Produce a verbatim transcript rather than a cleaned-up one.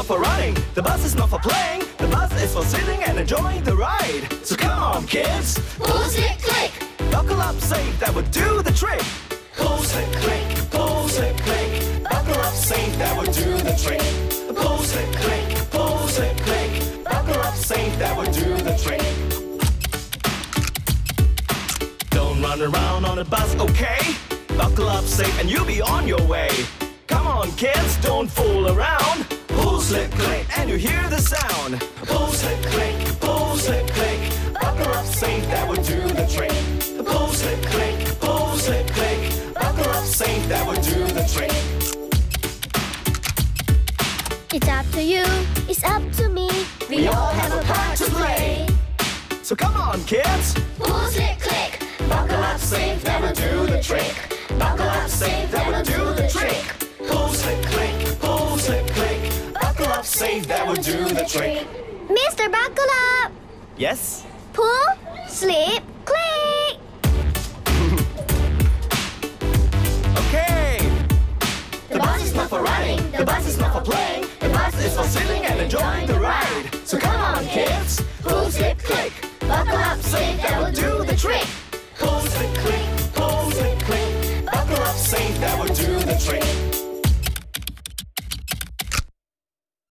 for running, the bus is not for playing, the bus is for sitting and enjoying the ride. So come on, kids, Pull, slip, click. buckle up safe, that would do the trick. Pull, slip, click, pull, slip, click, buckle up safe, that would do the trick. Pull, slip, click, pull, slip, click, buckle up safe, that would do the trick. Don't run around on the bus, okay? Buckle up safe and you'll be on your way. Come on, kids, don't fool around. Pull, slip, click, and you hear the sound. Pull, slip, click, pull, slip, click, buckle up safe, that would do the trick. Pull, slip, click, pull, slip, click, buckle up safe, that would do the trick. It's up to you, it's up to me. We all have a part to play. So come on, kids, Pull, slip, click. buckle up safe, that will do the trick. Buckle up safe, that will do the trick. Pull, slip, click, pull, slip, click, buckle up safe, that will do the trick. Mister Buckle Up. Yes? Pull, slip, click. Okay! The bus is not for running, the bus is not for playing, the bus is for sitting and enjoying the ride. So come on, kids, Pull, slip, click. Buckle up safe, that will do the trick. pull, slip, click, pull, slip, click, buckle up safe, that will do the trick.